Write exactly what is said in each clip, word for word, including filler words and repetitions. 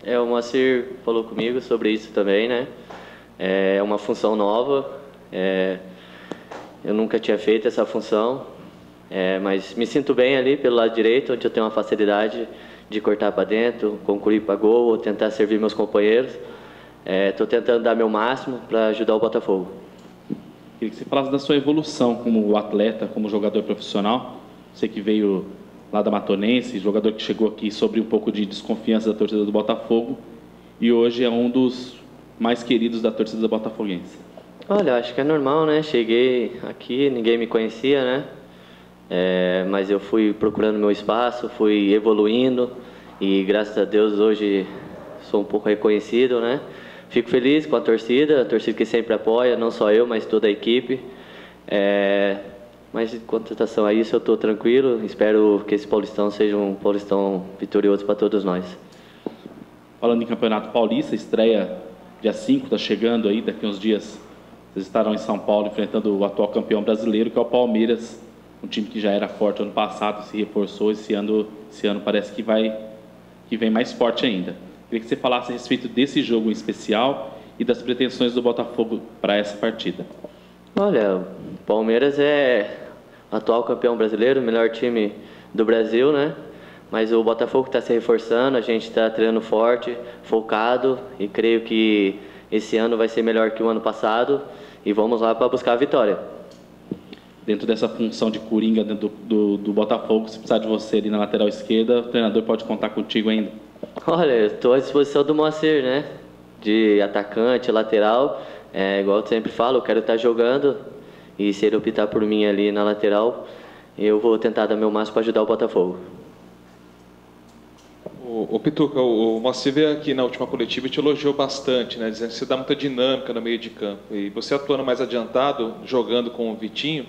É, o Moacir falou comigo sobre isso também, né? É uma função nova, é, eu nunca tinha feito essa função, é, mas me sinto bem ali pelo lado direito, onde eu tenho uma facilidade de cortar para dentro, concluir para gol, ou tentar servir meus companheiros. Estou é, tentando dar meu máximo para ajudar o Botafogo. Queria que você falasse da sua evolução como atleta, como jogador profissional. Você que veio lá da Matonense, jogador que chegou aqui sobre um pouco de desconfiança da torcida do Botafogo e hoje é um dos mais queridos da torcida botafoguense. Olha, acho que é normal, né? Cheguei aqui, ninguém me conhecia, né? É, mas eu fui procurando meu espaço, fui evoluindo e graças a Deus hoje sou um pouco reconhecido, né? Fico feliz com a torcida, a torcida que sempre apoia, não só eu, mas toda a equipe. É, mas quanto contratação a isso, eu estou tranquilo. Espero que esse Paulistão seja um Paulistão vitorioso para todos nós. Falando em Campeonato Paulista, estreia dia cinco, está chegando aí, daqui a uns dias vocês estarão em São Paulo enfrentando o atual campeão brasileiro, que é o Palmeiras, um time que já era forte ano passado, se reforçou, esse ano, esse ano parece que, vai, que vem mais forte ainda. Queria que você falasse a respeito desse jogo em especial e das pretensões do Botafogo para essa partida. Olha, o Palmeiras é atual campeão brasileiro, o melhor time do Brasil, né? Mas o Botafogo está se reforçando, a gente está treinando forte, focado e creio que esse ano vai ser melhor que o ano passado e vamos lá para buscar a vitória. Dentro dessa função de coringa dentro do, do, do Botafogo, se precisar de você ali na lateral esquerda, o treinador pode contar contigo ainda? Olha, eu estou à disposição do Moacir, né? De atacante, lateral, é, igual eu sempre falo, eu quero estar jogando e se ele optar por mim ali na lateral, eu vou tentar dar meu máximo para ajudar o Botafogo. O, o Pituca, o, o Moacir veio aqui na última coletiva e te elogiou bastante, né? Dizendo que você dá muita dinâmica no meio de campo. E você atuando mais adiantado, jogando com o Vitinho,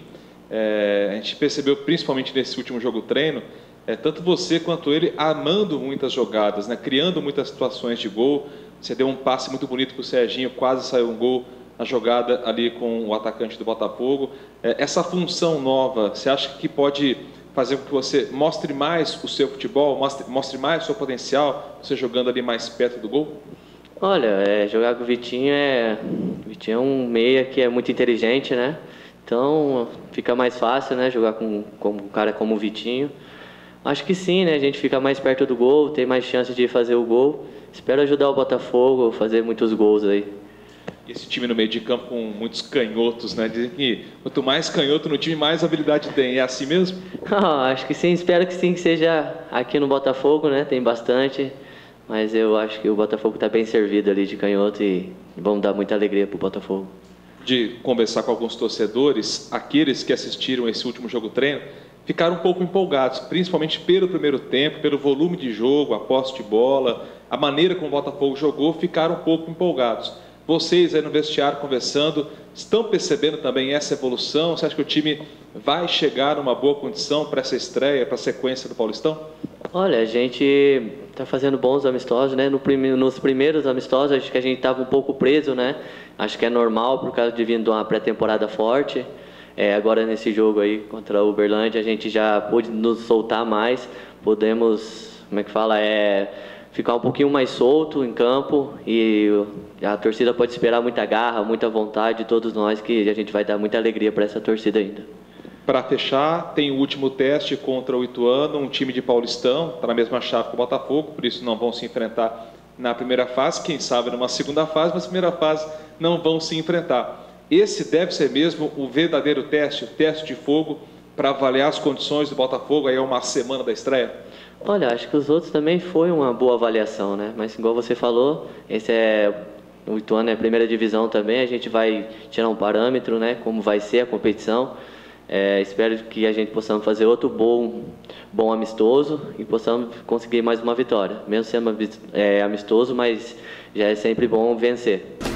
é, a gente percebeu principalmente nesse último jogo treino, é, tanto você quanto ele amando muitas jogadas, né? Criando muitas situações de gol. Você deu um passe muito bonito para o Serginho, quase saiu um gol na jogada ali com o atacante do Botafogo. É, essa função nova, você acha que pode fazer com que você mostre mais o seu futebol, mostre, mostre mais o seu potencial, você jogando ali mais perto do gol? Olha, é, jogar com o Vitinho é... O Vitinho é um meia que é muito inteligente, né? Então fica mais fácil, né? Jogar com, com um cara como o Vitinho. Acho que sim, né? A gente fica mais perto do gol, tem mais chance de fazer o gol. Espero ajudar o Botafogo a fazer muitos gols aí. Esse time no meio de campo com muitos canhotos, né? Dizem que quanto mais canhoto no time, mais habilidade tem. É assim mesmo? Ah, acho que sim, espero que sim, que seja aqui no Botafogo, né? Tem bastante, mas eu acho que o Botafogo está bem servido ali de canhoto e vamos dar muita alegria para o Botafogo. De conversar com alguns torcedores, aqueles que assistiram esse último jogo treino, ficaram um pouco empolgados, principalmente pelo primeiro tempo, pelo volume de jogo, a posse de bola, a maneira como o Botafogo jogou, ficaram um pouco empolgados. Vocês aí no vestiário conversando, estão percebendo também essa evolução? Você acha que o time vai chegar numa boa condição para essa estreia, para a sequência do Paulistão? Olha, a gente está fazendo bons amistosos, né? No prime... Nos primeiros amistosos, acho que a gente estava um pouco preso, né? Acho que é normal por causa de vir de uma pré-temporada forte. É, agora nesse jogo aí contra o Uberlândia, a gente já pôde nos soltar mais, podemos, como é que fala, é... ficar um pouquinho mais solto em campo e a torcida pode esperar muita garra, muita vontade de todos nós, que a gente vai dar muita alegria para essa torcida ainda. Para fechar, tem o último teste contra o Ituano, um time de Paulistão, está na mesma chave que o Botafogo, por isso não vão se enfrentar na primeira fase, quem sabe numa segunda fase, mas na primeira fase não vão se enfrentar. Esse deve ser mesmo o verdadeiro teste, o teste de fogo, para avaliar as condições do Botafogo aí a uma semana da estreia? Olha, acho que os outros também foi uma boa avaliação, né? Mas igual você falou, esse é o Ituano é a primeira divisão também, a gente vai tirar um parâmetro, né? Como vai ser a competição. É, espero que a gente possamos fazer outro bom, bom amistoso e possamos conseguir mais uma vitória. Mesmo sendo é, amistoso, mas já é sempre bom vencer.